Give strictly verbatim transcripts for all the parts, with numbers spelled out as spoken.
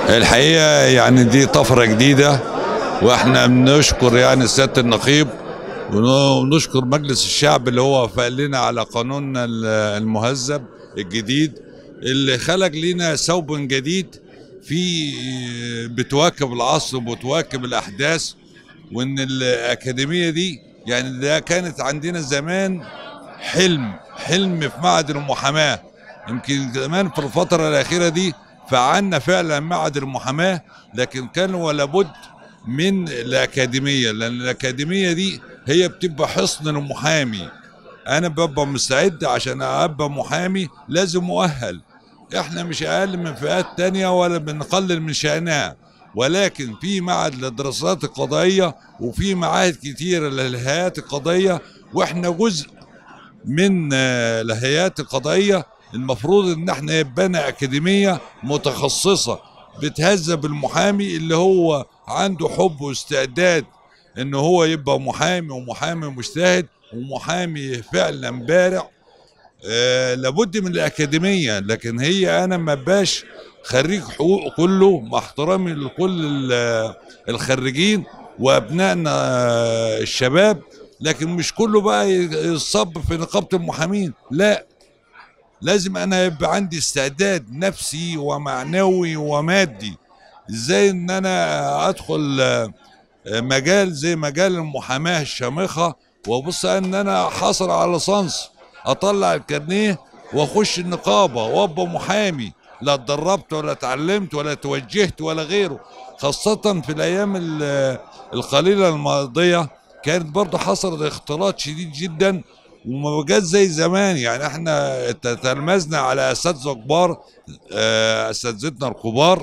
الحقيقة يعني دي طفرة جديدة، واحنا بنشكر يعني سيادة النقيب ونشكر مجلس الشعب اللي هو وافق لنا على قانوننا المهذب الجديد اللي خلق لنا ثوب جديد في بتواكب العصر وبتواكب الأحداث. وإن الأكاديمية دي يعني ده كانت عندنا زمان حلم حلم في معهد المحاماة. يمكن زمان في الفترة الأخيرة دي فعلنا فعلا معهد المحاماة، لكن كان ولا بد من الأكاديمية، لأن الأكاديمية دي هي بتبقى حصن المحامي. أنا ببقى مستعد عشان أبقى محامي لازم مؤهل. إحنا مش أقل من فئات تانية ولا بنقلل من شأنها، ولكن في معهد للدراسات القضائية وفي معاهد كتيرة للهيئات القضائية، وإحنا جزء من الهيئات القضائية. المفروض ان احنا يبقى اكاديميه متخصصه بتهذب المحامي اللي هو عنده حب واستعداد ان هو يبقى محامي، ومحامي مجتهد ومحامي فعلا بارع. آه لابد من الاكاديميه، لكن هي انا ما باش خريج حقوق كله، مع احترامي لكل الخريجين وابنائنا الشباب، لكن مش كله بقى يصب في نقابه المحامين. لا، لازم انا يبقى عندي استعداد نفسي ومعنوي ومادي. ازاي ان انا ادخل مجال زي مجال المحاماه الشامخه وابص ان انا حاصل على ليسانس، اطلع الكارنيه واخش النقابه وابقى محامي، لا اتدربت ولا اتعلمت ولا توجهت ولا غيره. خاصه في الايام القليله الماضيه كانت برضه حصلت اختلاط شديد جدا وما بقاش زي زمان. يعني احنا تلمذنا على اساتذه كبار، اساتذتنا الكبار،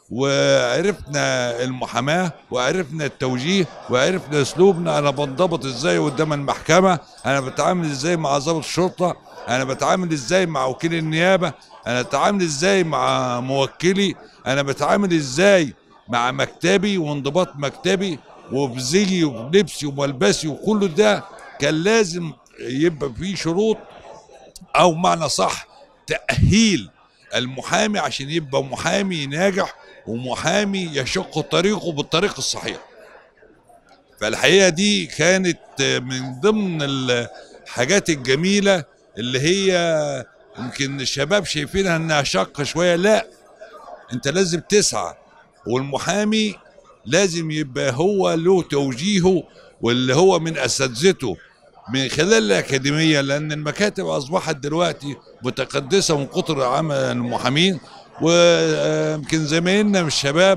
وعرفنا المحاماه وعرفنا التوجيه وعرفنا اسلوبنا. انا بنضبط ازاي قدام المحكمه، انا بتعامل ازاي مع ضابط الشرطه، انا بتعامل ازاي مع وكيل النيابه، انا بتعامل ازاي مع موكلي، انا بتعامل ازاي مع مكتبي وانضباط مكتبي وبزيي وبلبسي وملبسي، وكل ده كان لازم يبقى في شروط او معنى صح تأهيل المحامي عشان يبقى محامي ناجح ومحامي يشق طريقه بالطريق الصحيح. فالحقيقة دي كانت من ضمن الحاجات الجميلة اللي هي يمكن الشباب شايفينها انها شاقة شوية. لا، انت لازم تسعى، والمحامي لازم يبقى هو له توجيهه واللي هو من اساتذته من خلال الأكاديمية، لأن المكاتب أصبحت دلوقتي متقدسة من كتر عمل المحامين. ويمكن زمايلنا من الشباب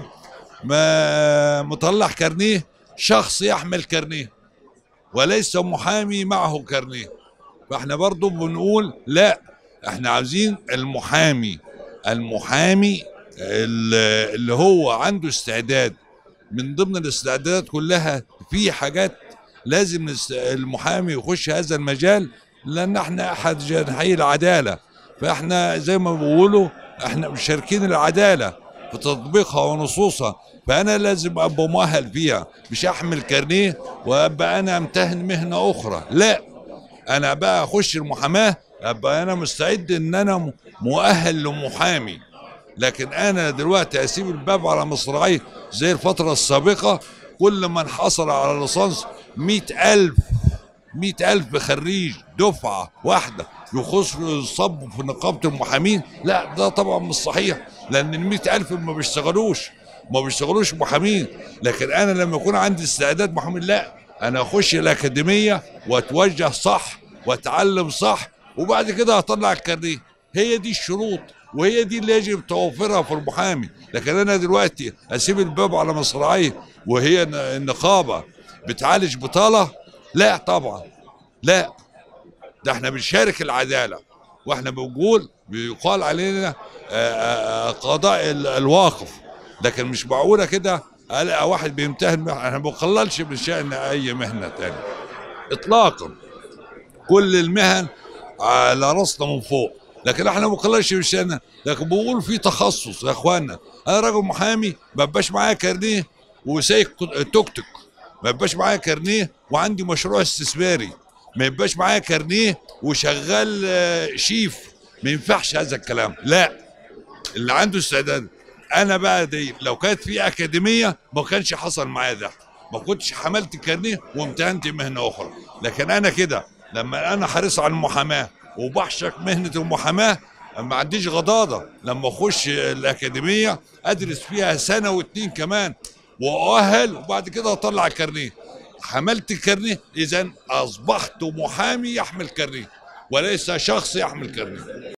ما مطلع كارنيه شخص يحمل كارنيه وليس محامي معه كارنيه. فاحنا برضو بنقول لا، احنا عاوزين المحامي المحامي اللي هو عنده استعداد. من ضمن الاستعدادات كلها في حاجات لازم المحامي يخش هذا المجال، لان احنا احد جناحي العداله. فاحنا زي ما بيقولوا احنا مشاركين العداله في تطبيقها ونصوصها، فانا لازم ابقى مؤهل فيها، مش احمل كارنيه وابقى انا امتهن مهنه اخرى. لا، انا بقى اخش المحاماه ابقى انا مستعد ان انا مؤهل لمحامي. لكن انا دلوقتي اسيب الباب على مصراعيه زي الفتره السابقه، كل من حصل على ليسانس مئة ألف مئة ألف خريج دفعة واحدة يخش يصب في نقابة المحامين. لا، ده طبعا مش صحيح، لأن المئة ألف ما بيشتغلوش ما بيشتغلوش محامين. لكن أنا لما يكون عندي استعداد محامي، لا، أنا أخش الأكاديمية وأتوجه صح وأتعلم صح، وبعد كده هطلع الكارنيه. هي دي الشروط وهي دي اللي يجب توفيرها في المحامي. لكن أنا دلوقتي أسيب الباب على مصراعيه وهي النقابة بتعالج بطالة؟ لا طبعا، لا، ده احنا بنشارك العدالة، واحنا بنقول بيقال علينا قضاء الواقف. لكن مش معقولة كده الاقي واحد بيمتهن. احنا ما بنقللش من شأن اي مهنة تانية اطلاقا، كل المهن على راسنا من فوق، لكن احنا ما بنقللش من شأنها. لكن بنقول في تخصص يا اخوانا. انا راجل محامي ما بقاش معايا كارنيه وسايق توك توك، ما يبقاش معايا كارنيه وعندي مشروع استثماري، ما يبقاش معايا كارنيه وشغال شيف. ما ينفعش هذا الكلام. لا، اللي عنده استعداد انا بقى دي لو كانت في اكاديميه ما كانش حصل معايا ده، ما كنتش حملت كارنيه وامتهنت مهنه اخرى. لكن انا كده لما انا حريص على المحاماه وبعشق مهنه المحاماه، ما عنديش غضاضه لما اخش الاكاديميه ادرس فيها سنه واتنين كمان واؤهل، وبعد كده اطلع الكارنيه. حملت الكارنيه اذا اصبحت محامي يحمل كارنيه وليس شخص يحمل كارنيه.